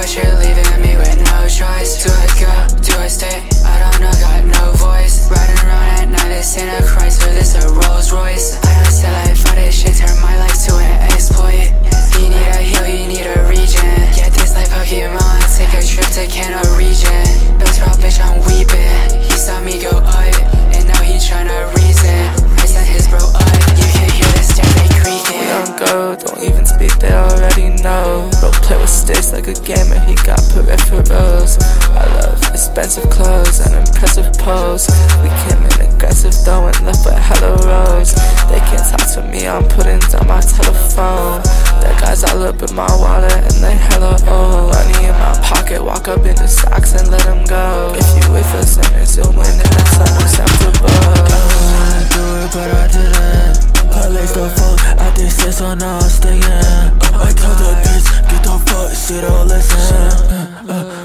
But you're leaving me with no choice. Do I go? Do I stay? I don't know, got no voice. Riding around at night, this ain't a Chrysler, this a Rolls Royce. I don't sell life for this shit, turn my life to an exploit. You need a heal, you need a regen. Get this like Pokemon, take a trip to Kanto region. Best route, bitch, I'm weeping. He saw me go up, and now he tryna reason. I sent his bro up, you can hear the stairs, they creaking. We don't go, don't even speak, they already know. Bro play with sticks like a gamer, he got peripherals. I love expensive clothes and impressive pose. We came in aggressive though and left with hella roads. They can't talk to me, I'm putting down my telephone. That guys all up in my wallet and they hella old. Money in my pocket, walk up in the socks and let them go. If you wait for sinners, you'll win and that's unacceptable. I wanna do it but I didn't. I laced the fuck, I did shit so now I'm staying. I told the bitch, get the fuck, she don't listen.